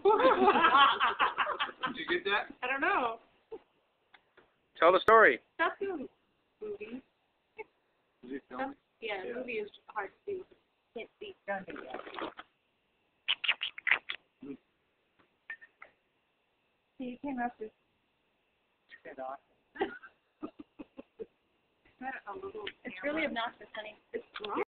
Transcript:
Did you get that? I don't know. Tell the story. That's a movie. Is it filming? Yeah, the movie is hard to see. Can't see. Done it yet. So you came up with good awesome. It's really obnoxious, honey. It's wrong.